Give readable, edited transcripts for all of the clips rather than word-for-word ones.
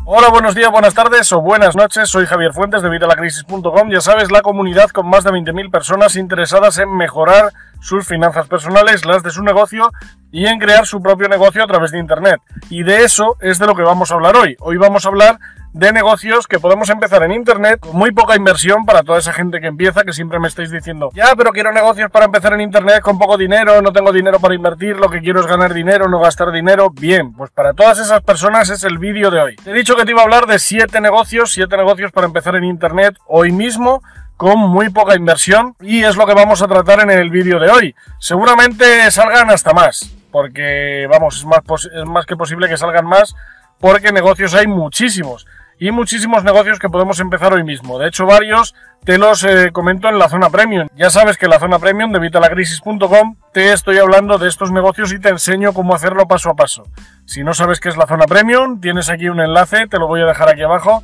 Hola, buenos días, buenas tardes o buenas noches, soy Javier Fuentes de Evitalacrisis.com, ya sabes, la comunidad con más de 20.000 personas interesadas en mejorar sus finanzas personales, las de su negocio y en crear su propio negocio a través de Internet. Y de eso es de lo que vamos a hablar hoy. Hoy vamos a hablar de negocios que podemos empezar en Internet con muy poca inversión para toda esa gente que empieza, que siempre me estáis diciendo ya, pero quiero negocios para empezar en Internet con poco dinero, no tengo dinero para invertir, lo que quiero es ganar dinero, no gastar dinero. Bien, pues para todas esas personas es el vídeo de hoy. Te he dicho que te iba a hablar de 7 negocios para empezar en Internet hoy mismo con muy poca inversión y es lo que vamos a tratar en el vídeo de hoy. Seguramente salgan hasta más, porque vamos, es más que posible que salgan más, porque negocios hay muchísimos. Y muchísimos negocios que podemos empezar hoy mismo. De hecho, varios te los comento en la zona premium. Ya sabes que en la zona premium de Evitalacrisis.com te estoy hablando de estos negocios y te enseño cómo hacerlo paso a paso. Si no sabes qué es la zona premium, tienes aquí un enlace, te lo voy a dejar aquí abajo.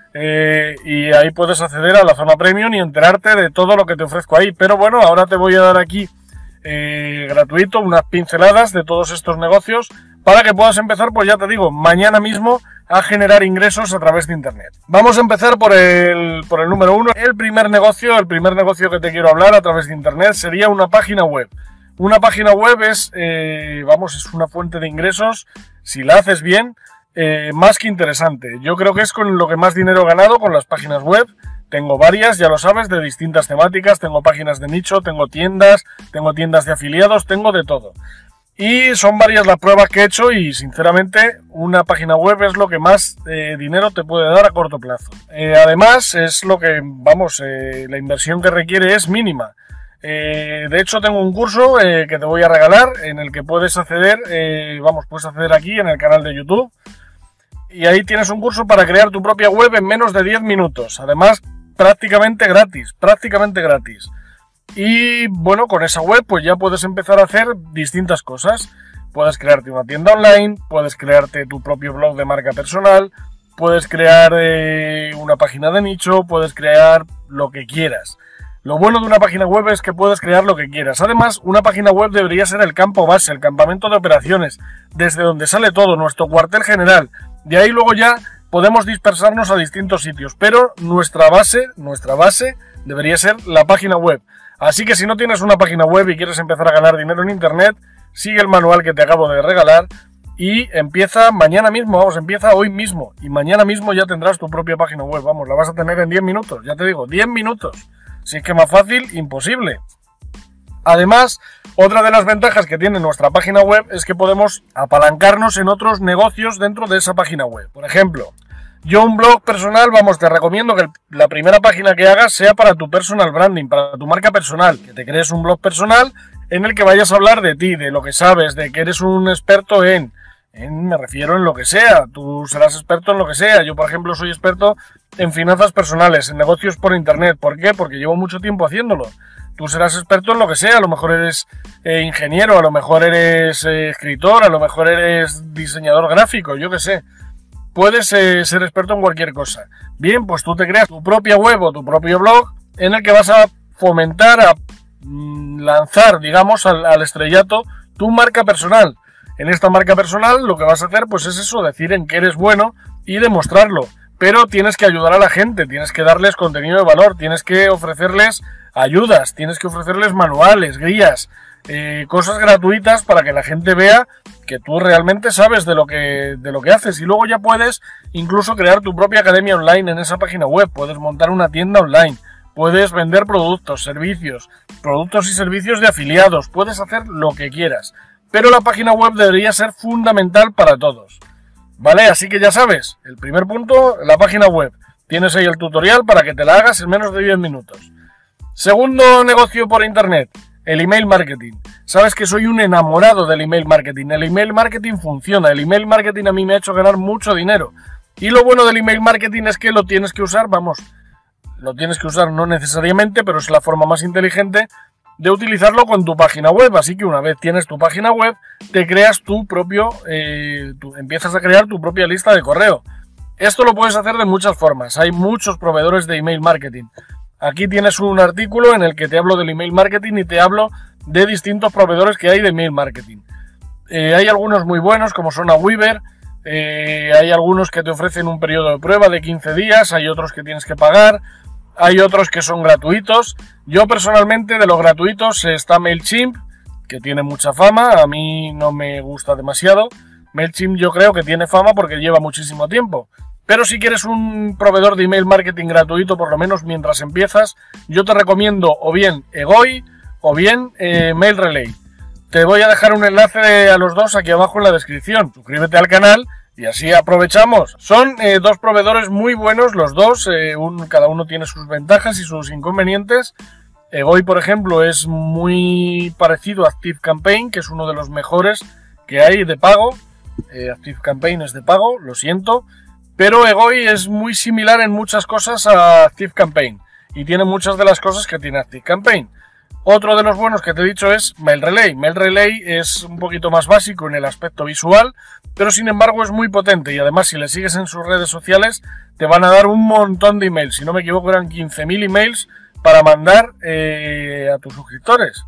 Y ahí puedes acceder a la zona premium y enterarte de todo lo que te ofrezco ahí. Pero bueno, ahora te voy a dar aquí gratuito unas pinceladas de todos estos negocios para que puedas empezar, pues ya te digo, mañana mismo a generar ingresos a través de Internet. Vamos a empezar por el número 1. El primer negocio que te quiero hablar a través de Internet sería una página web. Una página web es una fuente de ingresos, si la haces bien, más que interesante. Yo creo que es con lo que más dinero he ganado con las páginas web. Tengo varias, ya lo sabes, de distintas temáticas, tengo páginas de nicho, tengo tiendas de afiliados, tengo de todo. Y son varias las pruebas que he hecho y sinceramente una página web es lo que más dinero te puede dar a corto plazo. Además es lo que, la inversión que requiere es mínima. De hecho tengo un curso que te voy a regalar en el que puedes acceder, puedes acceder aquí en el canal de YouTube. Y ahí tienes un curso para crear tu propia web en menos de 10 minutos. Además prácticamente gratis. Y bueno, con esa web pues ya puedes empezar a hacer distintas cosas. Puedes crearte una tienda online, puedes crearte tu propio blog de marca personal, puedes crear una página de nicho, puedes crear lo que quieras. Lo bueno de una página web es que puedes crear lo que quieras. Además, una página web debería ser el campo base, el campamento de operaciones, desde donde sale todo, nuestro cuartel general. De ahí luego ya podemos dispersarnos a distintos sitios, pero nuestra base debería ser la página web. Así que si no tienes una página web y quieres empezar a ganar dinero en Internet, sigue el manual que te acabo de regalar y empieza mañana mismo, empieza hoy mismo y mañana mismo ya tendrás tu propia página web, la vas a tener en 10 minutos, ya te digo, 10 minutos. Si es que más fácil, imposible. Además, otra de las ventajas que tiene nuestra página web es que podemos apalancarnos en otros negocios dentro de esa página web. Por ejemplo, yo un blog personal, te recomiendo que la primera página que hagas sea para tu personal branding, para tu marca personal, que te crees un blog personal en el que vayas a hablar de ti, de lo que sabes, de que eres un experto me refiero en lo que sea, tú serás experto en lo que sea. Yo, por ejemplo, soy experto en finanzas personales, en negocios por Internet. ¿Por qué? Porque llevo mucho tiempo haciéndolo. Tú serás experto en lo que sea, a lo mejor eres ingeniero, a lo mejor eres escritor, a lo mejor eres diseñador gráfico, yo qué sé. Puedes ser experto en cualquier cosa. Bien, pues tú te creas tu propia web o tu propio blog en el que vas a fomentar, a lanzar, al estrellato tu marca personal. En esta marca personal lo que vas a hacer pues es eso, decir en qué eres bueno y demostrarlo. Pero tienes que ayudar a la gente, tienes que darles contenido de valor, tienes que ofrecerles ayudas, tienes que ofrecerles manuales, guías, cosas gratuitas para que la gente vea que tú realmente sabes de lo que haces. Y luego ya puedes incluso crear tu propia academia online en esa página web, puedes montar una tienda online, puedes vender productos y servicios de afiliados, puedes hacer lo que quieras. Pero la página web debería ser fundamental para todos. ¿Vale? Así que ya sabes, el primer punto, la página web. Tienes ahí el tutorial para que te la hagas en menos de 10 minutos. Segundo negocio por Internet, el email marketing. Sabes que soy un enamorado del email marketing. El email marketing funciona. El email marketing a mí me ha hecho ganar mucho dinero. Y lo bueno del email marketing es que lo tienes que usar, lo tienes que usar no necesariamente, pero es la forma más inteligente de utilizarlo con tu página web. Así que una vez tienes tu página web, te creas empiezas a crear tu propia lista de correo. Esto lo puedes hacer de muchas formas. Hay muchos proveedores de email marketing. Aquí tienes un artículo en el que te hablo del email marketing y te hablo de distintos proveedores que hay de email marketing. Hay algunos muy buenos como son Aweber, Hay algunos que te ofrecen un periodo de prueba de 15 días, hay otros que tienes que pagar, hay otros que son gratuitos. Yo personalmente de los gratuitos está MailChimp, que tiene mucha fama, a mí no me gusta demasiado. MailChimp yo creo que tiene fama porque lleva muchísimo tiempo. Pero si quieres un proveedor de email marketing gratuito, por lo menos mientras empiezas, yo te recomiendo o bien Egoi o bien MailRelay. Te voy a dejar un enlace a los dos aquí abajo en la descripción. Suscríbete al canal y así aprovechamos. Son dos proveedores muy buenos los dos, cada uno tiene sus ventajas y sus inconvenientes. Egoi, por ejemplo, es muy parecido a ActiveCampaign, que es uno de los mejores que hay de pago. ActiveCampaign es de pago, lo siento, pero Egoi es muy similar en muchas cosas a ActiveCampaign y tiene muchas de las cosas que tiene ActiveCampaign. Otro de los buenos que te he dicho es MailRelay. MailRelay es un poquito más básico en el aspecto visual, pero sin embargo es muy potente y además si le sigues en sus redes sociales te van a dar un montón de emails. Si no me equivoco eran 15.000 emails para mandar a tus suscriptores.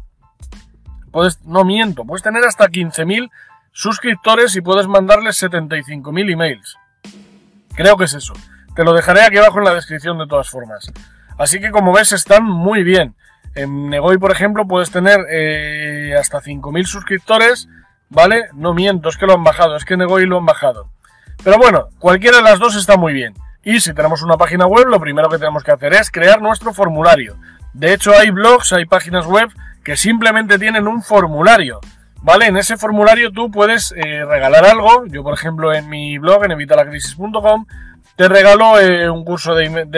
No miento, puedes tener hasta 15.000 suscriptores y puedes mandarles 75.000 emails. Creo que es eso. Te lo dejaré aquí abajo en la descripción de todas formas. Así que como ves están muy bien. En Egoi, por ejemplo, puedes tener hasta 5.000 suscriptores, ¿vale? No miento, es que lo han bajado, es que en Egoi lo han bajado. Pero bueno, cualquiera de las dos está muy bien. Y si tenemos una página web, lo primero que tenemos que hacer es crear nuestro formulario. De hecho, hay blogs, hay páginas web que simplemente tienen un formulario, ¿vale? En ese formulario tú puedes regalar algo. Yo, por ejemplo, en mi blog, en evitalacrisis.com, te regalo un curso el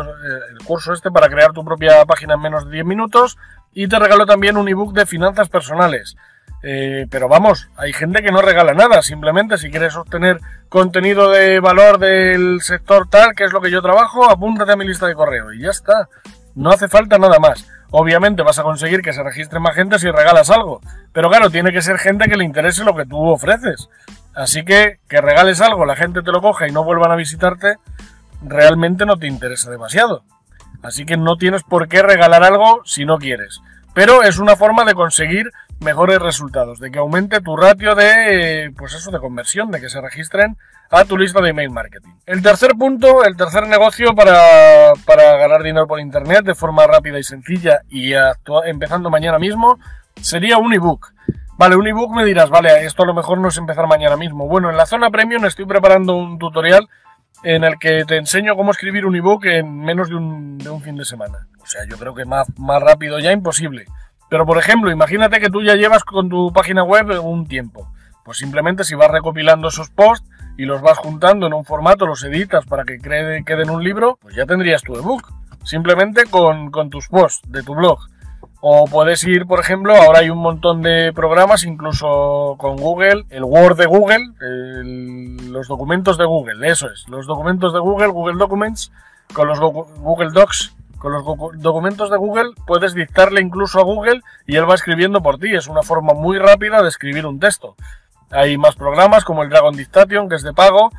curso para crear tu propia página en menos de 10 minutos y te regalo también un ebook de finanzas personales. Pero vamos, hay gente que no regala nada, simplemente si quieres obtener contenido de valor del sector tal, que es lo que yo trabajo, apúntate a mi lista de correo y ya está. No hace falta nada más. Obviamente vas a conseguir que se registre más gente si regalas algo, pero claro, tiene que ser gente que le interese lo que tú ofreces. Así que regales algo, la gente te lo coja y no vuelvan a visitarte, realmente no te interesa demasiado. Así que no tienes por qué regalar algo si no quieres. Pero es una forma de conseguir mejores resultados, de que aumente tu ratio de, pues eso, de conversión, de que se registren a tu lista de email marketing. El tercer punto, el tercer negocio para ganar dinero por internet de forma rápida y sencilla y empezando mañana mismo, sería un ebook. Vale, un ebook me dirás, vale, esto a lo mejor no es empezar mañana mismo. Bueno, en la zona premium estoy preparando un tutorial en el que te enseño cómo escribir un ebook en menos de un fin de semana. O sea, yo creo que más rápido ya imposible. Pero por ejemplo, imagínate que tú ya llevas con tu página web un tiempo. Pues simplemente si vas recopilando esos posts y los vas juntando en un formato, los editas para que queden un libro, pues ya tendrías tu ebook. Simplemente con tus posts de tu blog. O puedes ir, por ejemplo, ahora hay un montón de programas, incluso con Google, el Word de Google, los documentos de Google, eso es, los documentos de Google, Google Documents, con los Google Docs, con los documentos de Google puedes dictarle incluso a Google y él va escribiendo por ti, es una forma muy rápida de escribir un texto. Hay más programas como el Dragon Dictation, que es de pago,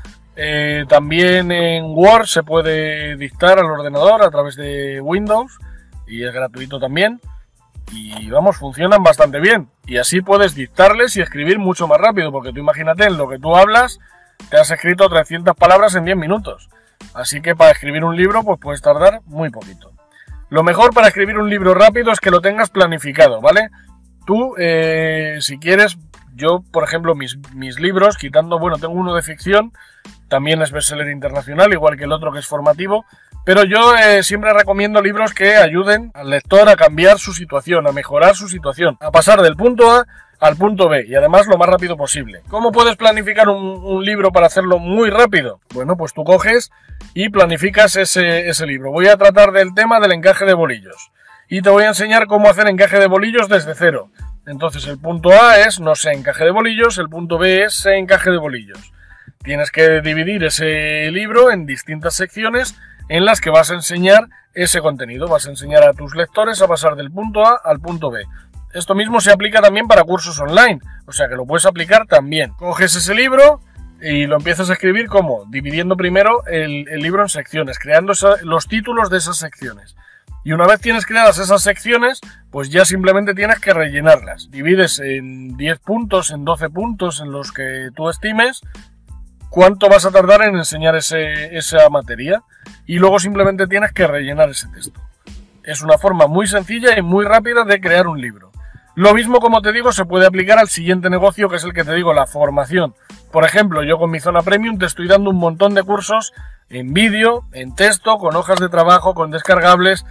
también en Word se puede dictar al ordenador a través de Windows y es gratuito también. Y vamos, funcionan bastante bien. Y así puedes dictarles y escribir mucho más rápido, porque tú imagínate, en lo que tú hablas, te has escrito 300 palabras en 10 minutos. Así que para escribir un libro, pues puedes tardar muy poquito. Lo mejor para escribir un libro rápido es que lo tengas planificado, ¿vale? Tú, si quieres, yo, por ejemplo, mis libros, quitando, bueno, tengo uno de ficción, también es bestseller internacional, igual que el otro que es formativo, pero yo siempre recomiendo libros que ayuden al lector a cambiar su situación, a mejorar su situación, a pasar del punto A al punto B y además lo más rápido posible. ¿Cómo puedes planificar un libro para hacerlo muy rápido? Bueno, pues tú coges y planificas ese libro. Voy a tratar del tema del encaje de bolillos y te voy a enseñar cómo hacer encaje de bolillos desde cero. Entonces el punto A es no sé encaje de bolillos, el punto B es sé encaje de bolillos. Tienes que dividir ese libro en distintas secciones en las que vas a enseñar ese contenido. Vas a enseñar a tus lectores a pasar del punto A al punto B. Esto mismo se aplica también para cursos online, o sea que lo puedes aplicar también. Coges ese libro y lo empiezas a escribir ¿cómo? Dividiendo primero el libro en secciones, creando los títulos de esas secciones. Y una vez tienes creadas esas secciones, pues ya simplemente tienes que rellenarlas. Divides en 10 puntos, en 12 puntos, en los que tú estimes, cuánto vas a tardar en enseñar esa materia y luego simplemente tienes que rellenar ese texto. Es una forma muy sencilla y muy rápida de crear un libro. Lo mismo, como te digo, se puede aplicar al siguiente negocio, que es el que te digo, la formación. Por ejemplo, yo con mi zona premium te estoy dando un montón de cursos en vídeo, en texto, con hojas de trabajo, con descargables,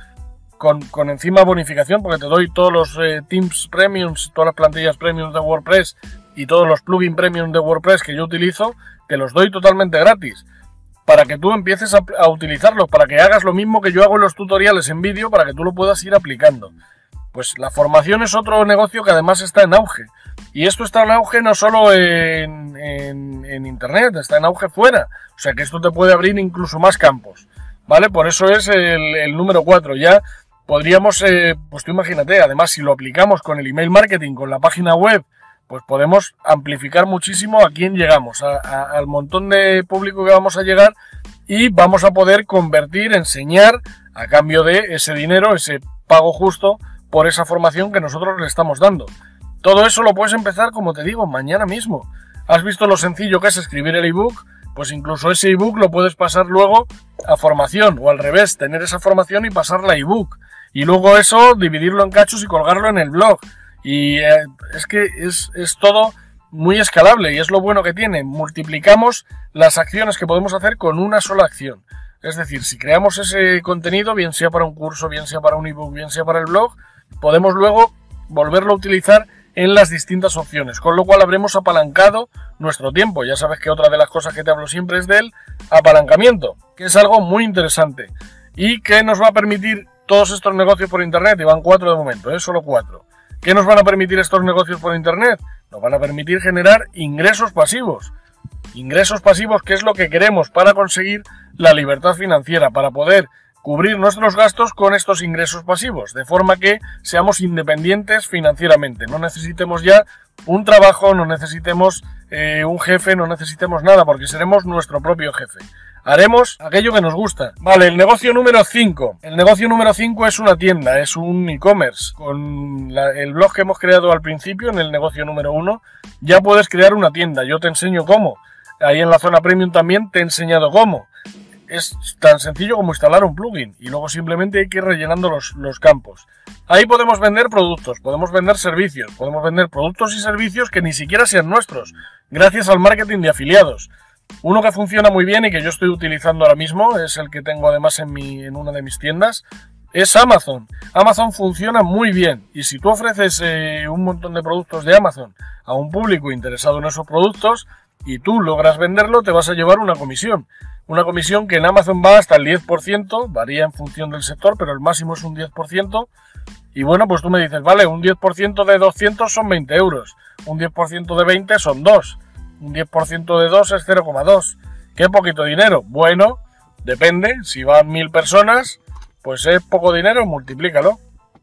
con encima bonificación, porque te doy todos los themes premiums, todas las plantillas premium de WordPress y todos los plugins premium de WordPress que yo utilizo, te los doy totalmente gratis, para que tú empieces a utilizarlos, para que hagas lo mismo que yo hago en los tutoriales en vídeo, para que tú lo puedas ir aplicando. Pues la formación es otro negocio que además está en auge. Y esto está en auge no solo en internet, está en auge fuera. O sea que esto te puede abrir incluso más campos, ¿vale? Por eso es el número 4. Ya podríamos, pues tú imagínate, además si lo aplicamos con el email marketing, con la página web, pues podemos amplificar muchísimo a quién llegamos, al montón de público que vamos a llegar, y vamos a poder convertir, enseñar, a cambio de ese dinero, ese pago justo por esa formación que nosotros le estamos dando. Todo eso lo puedes empezar, como te digo, mañana mismo. ¿Has visto lo sencillo que es escribir el ebook? Pues incluso ese ebook lo puedes pasar luego a formación, o al revés, tener esa formación y pasarla a ebook. Y luego eso, dividirlo en cachos y colgarlo en el blog. Y es que es todo muy escalable, y es lo bueno que tiene. Multiplicamos las acciones que podemos hacer con una sola acción. Es decir, si creamos ese contenido, bien sea para un curso, bien sea para un ebook, bien sea para el blog, podemos luego volverlo a utilizar en las distintas opciones, con lo cual habremos apalancado nuestro tiempo. Ya sabes que otra de las cosas que te hablo siempre es del apalancamiento, que es algo muy interesante y que nos va a permitir todos estos negocios por internet, y van 4 de momento, solo 4. ¿Qué nos van a permitir estos negocios por internet? Nos van a permitir generar ingresos pasivos. Ingresos pasivos, que es lo que queremos para conseguir la libertad financiera, para poder cubrir nuestros gastos con estos ingresos pasivos, de forma que seamos independientes financieramente. No necesitemos ya un trabajo, no necesitemos un jefe, no necesitemos nada, porque seremos nuestro propio jefe. Haremos aquello que nos gusta. Vale, el negocio número 5. El negocio número 5 es una tienda, es un e-commerce. Con el blog que hemos creado al principio, en el negocio número 1, ya puedes crear una tienda. Yo te enseño cómo. Ahí en la zona premium también te he enseñado cómo. Es tan sencillo como instalar un plugin y luego simplemente hay que ir rellenando los campos. Ahí podemos vender productos, podemos vender servicios, podemos vender productos y servicios que ni siquiera sean nuestros, gracias al marketing de afiliados. Uno que funciona muy bien y que yo estoy utilizando ahora mismo, es el que tengo además en una de mis tiendas, es Amazon. Amazon funciona muy bien, y si tú ofreces un montón de productos de Amazon a un público interesado en esos productos y tú logras venderlo, te vas a llevar una comisión. Una comisión que en Amazon va hasta el 10%, varía en función del sector, pero el máximo es un 10%. Y bueno, pues tú me dices, vale, un 10% de 200 son 20 euros, un 10% de 20 son 2, un 10% de 2 es 0,2. ¿Qué poquito dinero? Bueno, depende, si van 1000 personas, pues es poco dinero, multiplícalo.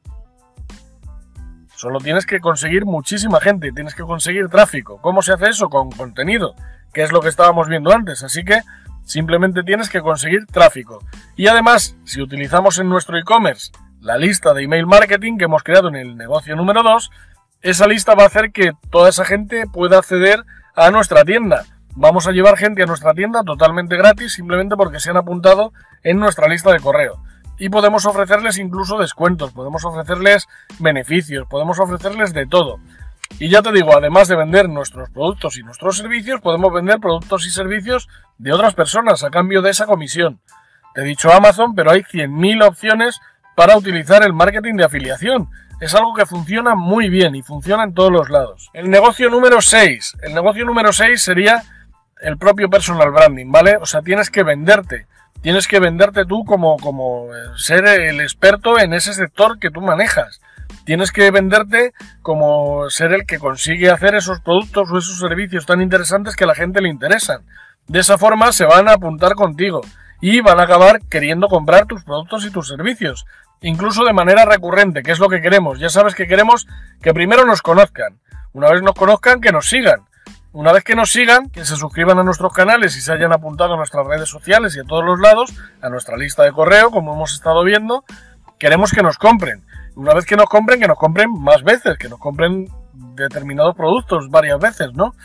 Solo tienes que conseguir muchísima gente, tienes que conseguir tráfico. ¿Cómo se hace eso? Con contenido, que es lo que estábamos viendo antes, así que simplemente tienes que conseguir tráfico. Y además, si utilizamos en nuestro e-commerce la lista de email marketing que hemos creado en el negocio número 2, esa lista va a hacer que toda esa gente pueda acceder a nuestra tienda. Vamos a llevar gente a nuestra tienda totalmente gratis, simplemente porque se han apuntado en nuestra lista de correo. Y podemos ofrecerles incluso descuentos, podemos ofrecerles beneficios, podemos ofrecerles de todo. Y ya te digo, además de vender nuestros productos y nuestros servicios, podemos vender productos y servicios de otras personas a cambio de esa comisión. Te he dicho Amazon, pero hay 100.000 opciones para utilizar el marketing de afiliación. Es algo que funciona muy bien y funciona en todos los lados. El negocio número 6. El negocio número 6 sería el propio personal branding, ¿vale? O sea, tienes que venderte. Tienes que venderte tú como ser el experto en ese sector que tú manejas. Tienes que venderte como ser el que consigue hacer esos productos o esos servicios tan interesantes que a la gente le interesan. De esa forma se van a apuntar contigo y van a acabar queriendo comprar tus productos y tus servicios, incluso de manera recurrente, que es lo que queremos. Ya sabes que queremos que primero nos conozcan. Una vez nos conozcan, que nos sigan. Una vez que nos sigan, que se suscriban a nuestros canales y se hayan apuntado a nuestras redes sociales y a todos los lados, a nuestra lista de correo, como hemos estado viendo. Queremos que nos compren. Una vez que nos compren más veces, que nos compren determinados productos varias veces, ¿no?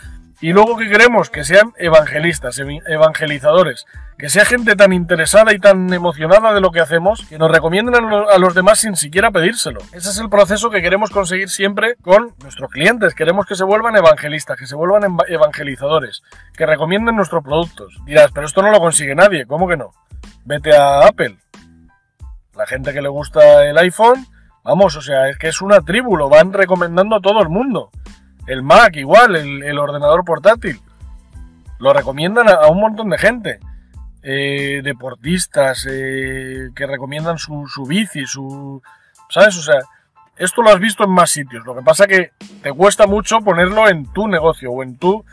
Y luego que queremos que sean evangelistas, evangelizadores, que sea gente tan interesada y tan emocionada de lo que hacemos que nos recomienden a los demás sin siquiera pedírselo. Ese es el proceso que queremos conseguir siempre con nuestros clientes. Queremos que se vuelvan evangelistas, que se vuelvan evangelizadores, que recomienden nuestros productos. Dirás, pero esto no lo consigue nadie, ¿cómo que no? Vete a Apple. La gente que le gusta el iPhone, vamos, o sea, es que es una tribu, lo van recomendando a todo el mundo. El Mac igual, el ordenador portátil. Lo recomiendan a un montón de gente. Deportistas que recomiendan su bici, ¿sabes? O sea, esto lo has visto en más sitios. Lo que pasa que te cuesta mucho ponerlo en tu negocio o en tu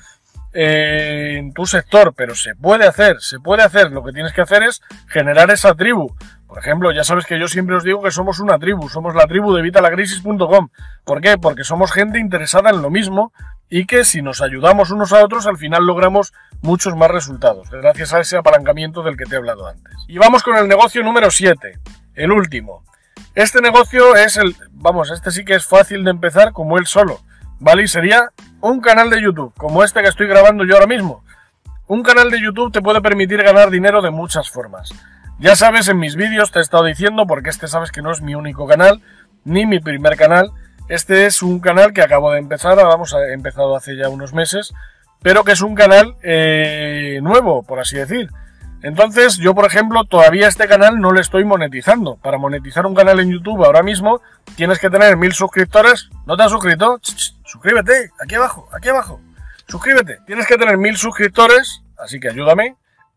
sector, pero se puede hacer, se puede hacer. Lo que tienes que hacer es generar esa tribu. Por ejemplo, ya sabes que yo siempre os digo que somos una tribu, somos la tribu de Evitalacrisis.com. ¿Por qué? Porque somos gente interesada en lo mismo y que si nos ayudamos unos a otros, al final logramos muchos más resultados, gracias a ese apalancamiento del que te he hablado antes. Y vamos con el negocio número 7, el último. Este negocio es este sí que es fácil de empezar como él solo, ¿vale? Y sería un canal de YouTube, como este que estoy grabando yo ahora mismo. Un canal de YouTube te puede permitir ganar dinero de muchas formas. Ya sabes, en mis vídeos te he estado diciendo, porque este sabes que no es mi único canal, ni mi primer canal. Este es un canal que acabo de empezar, he empezado hace ya unos meses, pero que es un canal nuevo, por así decir. Entonces, yo, por ejemplo, todavía este canal no le estoy monetizando. Para monetizar un canal en YouTube ahora mismo, tienes que tener 1000 suscriptores. ¿No te has suscrito? Suscríbete, aquí abajo, aquí abajo. Suscríbete. Tienes que tener 1000 suscriptores, así que ayúdame.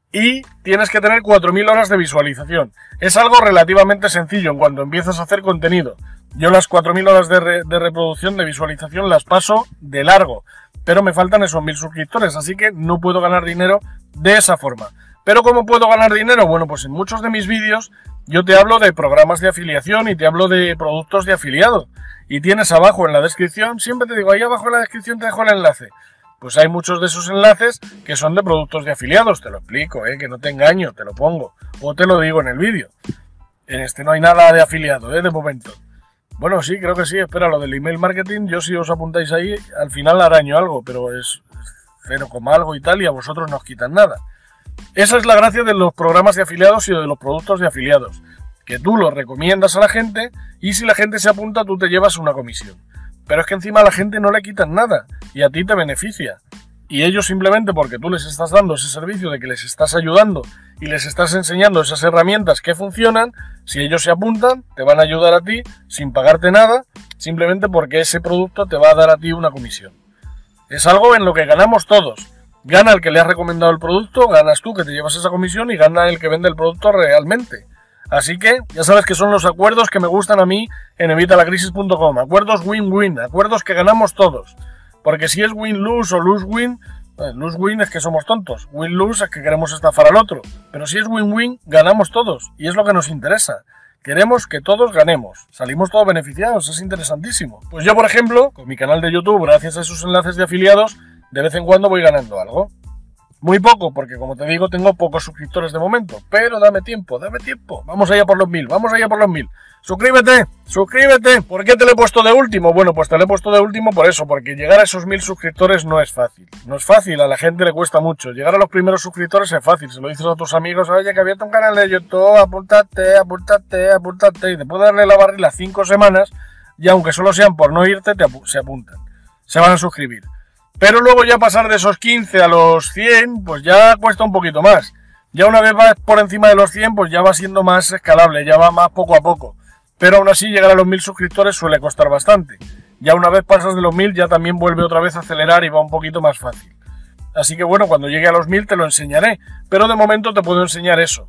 Y tienes que tener 4000 horas de visualización. Es algo relativamente sencillo en cuanto empiezas a hacer contenido. Yo las 4000 horas de reproducción, de visualización, las paso de largo. Pero me faltan esos 1000 suscriptores, así que no puedo ganar dinero de esa forma. ¿Pero cómo puedo ganar dinero? Bueno, pues en muchos de mis vídeos yo te hablo de programas de afiliación y te hablo de productos de afiliado. Y tienes abajo en la descripción, siempre te digo, ahí abajo en la descripción te dejo el enlace. Pues hay muchos de esos enlaces que son de productos de afiliados, te lo explico, que no te engaño, te lo pongo, o te lo digo en el vídeo. En este no hay nada de afiliado, de momento. Bueno, sí, creo que sí, espera, lo del email marketing, yo si os apuntáis ahí, al final araño algo, pero es 0, algo y tal, y a vosotros no os quitan nada. Esa es la gracia de los programas de afiliados y de los productos de afiliados, que tú los recomiendas a la gente, y si la gente se apunta, tú te llevas una comisión. Pero es que encima a la gente no le quitan nada y a ti te beneficia. Y ellos simplemente porque tú les estás dando ese servicio de que les estás ayudando y les estás enseñando esas herramientas que funcionan, si ellos se apuntan, te van a ayudar a ti sin pagarte nada, simplemente porque ese producto te va a dar a ti una comisión. Es algo en lo que ganamos todos. Gana el que le has recomendado el producto, ganas tú que te llevas esa comisión y gana el que vende el producto realmente. Así que ya sabes que son los acuerdos que me gustan a mí en Evitalacrisis.com. Acuerdos win-win, acuerdos que ganamos todos. Porque si es win-lose o lose-win, lose-win es que somos tontos. Win-lose es que queremos estafar al otro. Pero si es win-win, ganamos todos. Y es lo que nos interesa. Queremos que todos ganemos. Salimos todos beneficiados, es interesantísimo. Pues yo, por ejemplo, con mi canal de YouTube, gracias a esos enlaces de afiliados, de vez en cuando voy ganando algo. Muy poco, porque como te digo, tengo pocos suscriptores de momento. Pero dame tiempo, dame tiempo. Vamos allá por los 1000, vamos allá por los 1000. ¡Suscríbete! ¡Suscríbete! ¿Por qué te lo he puesto de último? Bueno, pues te lo he puesto de último por eso, porque llegar a esos 1000 suscriptores no es fácil. No es fácil, a la gente le cuesta mucho. Llegar a los primeros suscriptores es fácil. Se lo dices a tus amigos, oye, que había un canal de YouTube, apúntate, apúntate, apúntate. Y después de darle la barrila 5 semanas, y aunque solo sean por no irte, se apuntan. Se van a suscribir. Pero luego ya pasar de esos 15 a los 100, pues ya cuesta un poquito más. Ya una vez vas por encima de los 100, pues ya va siendo más escalable, ya va más poco a poco. Pero aún así llegar a los 1000 suscriptores suele costar bastante. Ya una vez pasas de los 1000 ya también vuelve otra vez a acelerar y va un poquito más fácil. Así que bueno, cuando llegue a los 1000 te lo enseñaré. Pero de momento te puedo enseñar eso.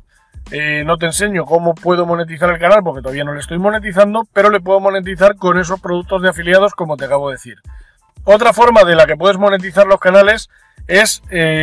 No te enseño cómo puedo monetizar el canal porque todavía no le estoy monetizando, pero le puedo monetizar con esos productos de afiliados como te acabo de decir. Otra forma de la que puedes monetizar los canales es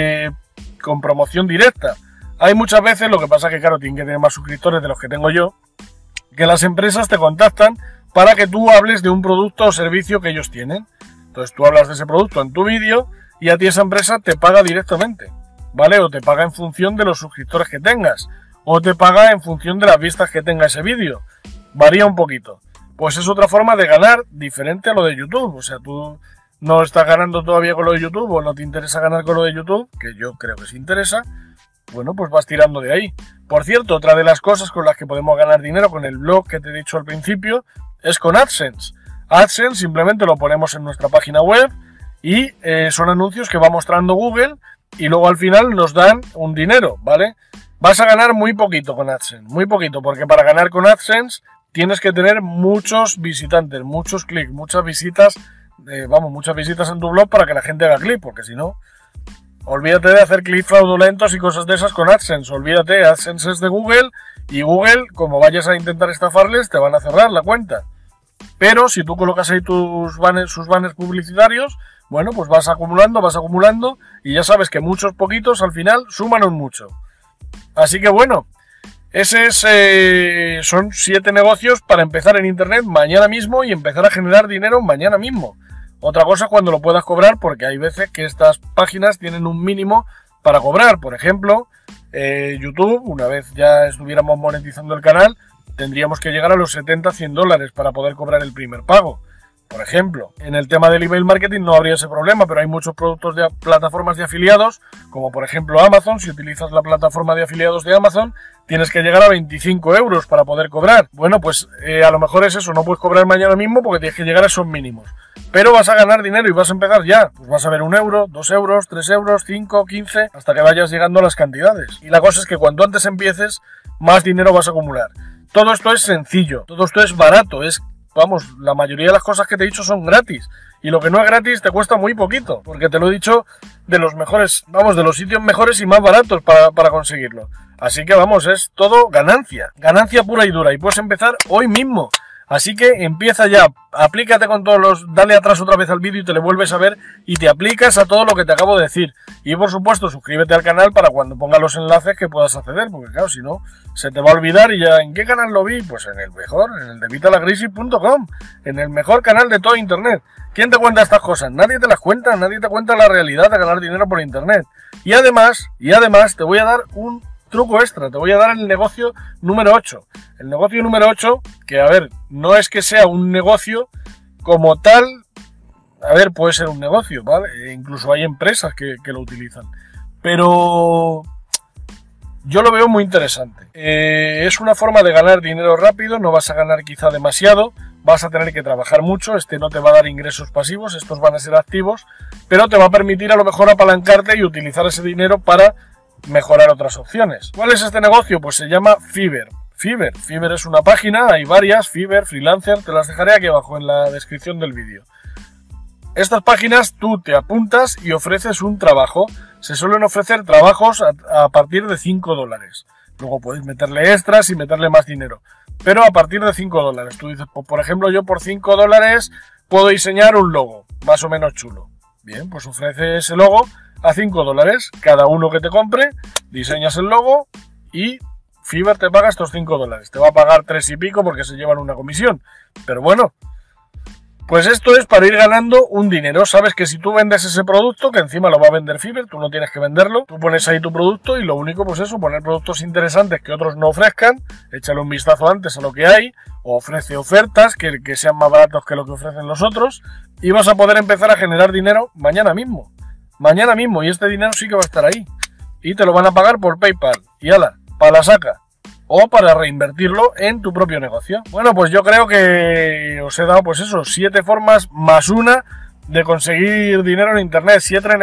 con promoción directa. Hay muchas veces, lo que pasa que claro, tienen que tener más suscriptores de los que tengo yo, que las empresas te contactan para que tú hables de un producto o servicio que ellos tienen. Entonces tú hablas de ese producto en tu vídeo y a ti esa empresa te paga directamente, ¿vale? O te paga en función de los suscriptores que tengas, o te paga en función de las vistas que tenga ese vídeo. Varía un poquito. Pues es otra forma de ganar diferente a lo de YouTube. O sea, tú no estás ganando todavía con lo de YouTube o no te interesa ganar con lo de YouTube, que yo creo que sí interesa, bueno, pues vas tirando de ahí. Por cierto, otra de las cosas con las que podemos ganar dinero con el blog que te he dicho al principio es con AdSense. AdSense simplemente lo ponemos en nuestra página web y son anuncios que va mostrando Google y luego al final nos dan un dinero, ¿vale? Vas a ganar muy poquito con AdSense, muy poquito, porque para ganar con AdSense tienes que tener muchos visitantes, muchos clics, muchas visitas, muchas visitas en tu blog para que la gente haga clic, porque si no, olvídate de hacer clics fraudulentos y cosas de esas con AdSense, olvídate, AdSense es de Google y Google, como vayas a intentar estafarles, te van a cerrar la cuenta. Pero si tú colocas ahí sus banners publicitarios, bueno, pues vas acumulando y ya sabes que muchos poquitos al final suman un mucho. Así que bueno, son 7 negocios para empezar en Internet mañana mismo y empezar a generar dinero mañana mismo. Otra cosa es cuando lo puedas cobrar, porque hay veces que estas páginas tienen un mínimo para cobrar. Por ejemplo, YouTube, una vez ya estuviéramos monetizando el canal, tendríamos que llegar a los 70-100 dólares para poder cobrar el primer pago. Por ejemplo, en el tema del email marketing no habría ese problema, pero hay muchos productos de plataformas de afiliados, como por ejemplo Amazon. Si utilizas la plataforma de afiliados de Amazon, tienes que llegar a 25 euros para poder cobrar. Bueno, pues a lo mejor es eso, no puedes cobrar mañana mismo porque tienes que llegar a esos mínimos. Pero vas a ganar dinero y vas a empezar ya. Pues vas a ver 1 euro, 2 euros, 3 euros, 5, 15, hasta que vayas llegando a las cantidades. Y la cosa es que cuanto antes empieces, más dinero vas a acumular. Todo esto es sencillo, todo esto es barato, la mayoría de las cosas que te he dicho son gratis. Y lo que no es gratis te cuesta muy poquito, porque te lo he dicho de los mejores, de los sitios mejores y más baratos para conseguirlo. Así que es todo ganancia, ganancia pura y dura, y puedes empezar hoy mismo. Así que empieza ya, aplícate con dale atrás otra vez al vídeo y te le vuelves a ver y te aplicas a todo lo que te acabo de decir. Y por supuesto, suscríbete al canal para cuando ponga los enlaces que puedas acceder, porque claro, si no, se te va a olvidar. Y ya, ¿en qué canal lo vi? Pues en el mejor, en el de vitalagrisis.com, en el mejor canal de todo Internet. ¿Quién te cuenta estas cosas? Nadie te las cuenta, nadie te cuenta la realidad de ganar dinero por Internet. Y además te voy a dar un truco extra, te voy a dar el negocio número 8. El negocio número 8, que no es que sea un negocio como tal, puede ser un negocio, ¿vale? E incluso hay empresas que lo utilizan. Pero yo lo veo muy interesante. Es una forma de ganar dinero rápido, no vas a ganar quizá demasiado, vas a tener que trabajar mucho, no te va a dar ingresos pasivos, estos van a ser activos, pero te va a permitir a lo mejor apalancarte y utilizar ese dinero para mejorar otras opciones. ¿Cuál es este negocio? Pues se llama Fiverr. Fiverr es una página, hay varias, Fiverr, Freelancer, te las dejaré aquí abajo en la descripción del vídeo. Estas páginas tú te apuntas y ofreces un trabajo. Se suelen ofrecer trabajos a partir de 5 dólares. Luego puedes meterle extras y meterle más dinero. Pero a partir de 5 dólares. Tú dices, pues, por ejemplo, yo por 5 dólares puedo diseñar un logo más o menos chulo. Bien, pues ofrece ese logo a 5 dólares. Cada uno que te compre, diseñas el logo y Fiverr te paga estos 5 dólares. Te va a pagar 3 y pico porque se llevan una comisión. Pero bueno, pues esto es para ir ganando un dinero. Sabes que si tú vendes ese producto, que encima lo va a vender Fiverr, tú no tienes que venderlo. Tú pones ahí tu producto y lo único, pues eso, poner productos interesantes que otros no ofrezcan. Échale un vistazo antes a lo que hay. O ofrece ofertas que sean más baratos que lo que ofrecen los otros. Y vas a poder empezar a generar dinero mañana mismo. Mañana mismo. Y este dinero sí que va a estar ahí. Y te lo van a pagar por PayPal. Y ala, para la saca. O para reinvertirlo en tu propio negocio. Bueno, pues yo creo que os he dado, pues eso, 7 formas más una de conseguir dinero en Internet.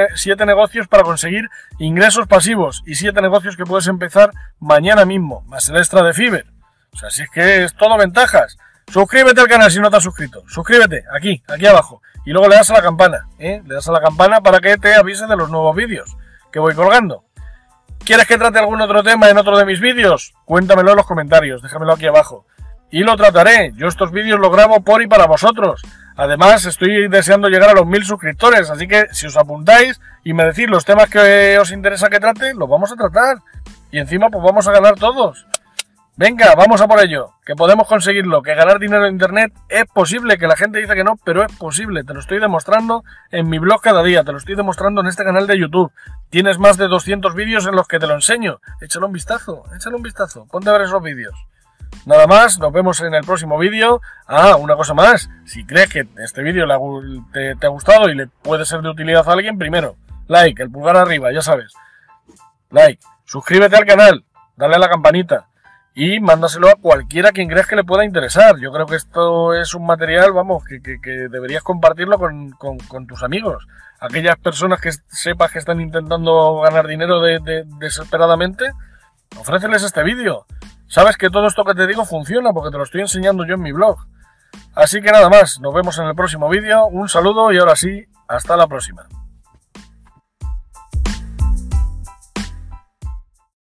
7 negocios para conseguir ingresos pasivos y 7 negocios que puedes empezar mañana mismo, más el extra de Fiverr. O sea, si es que es todo ventajas. Suscríbete al canal si no te has suscrito. Suscríbete, aquí abajo. Y luego le das a la campana, Le das a la campana para que te avise de los nuevos vídeos que voy colgando. ¿Quieres que trate algún otro tema en otro de mis vídeos? Cuéntamelo en los comentarios, déjamelo aquí abajo. Y lo trataré. Yo estos vídeos los grabo por y para vosotros. Además, estoy deseando llegar a los 1000 suscriptores, así que si os apuntáis y me decís los temas que os interesa que trate, los vamos a tratar. Y encima, pues vamos a ganar todos. Venga, vamos a por ello, que podemos conseguirlo, que ganar dinero en Internet es posible, que la gente dice que no, pero es posible. Te lo estoy demostrando en mi blog cada día, te lo estoy demostrando en este canal de YouTube. Tienes más de 200 vídeos en los que te lo enseño. Échale un vistazo, ponte a ver esos vídeos. Nada más, nos vemos en el próximo vídeo. Ah, una cosa más, si crees que este vídeo te ha gustado y le puede ser de utilidad a alguien, primero, like, el pulgar arriba, ya sabes. Like, suscríbete al canal, dale a la campanita y mándaselo a cualquiera quien creas que le pueda interesar. Yo creo que esto es un material, vamos, que deberías compartirlo con tus amigos. Aquellas personas que sepas que están intentando ganar dinero desesperadamente, ofréceles este vídeo. Sabes que todo esto que te digo funciona porque te lo estoy enseñando yo en mi blog. Así que nada más, nos vemos en el próximo vídeo. Un saludo y ahora sí, hasta la próxima.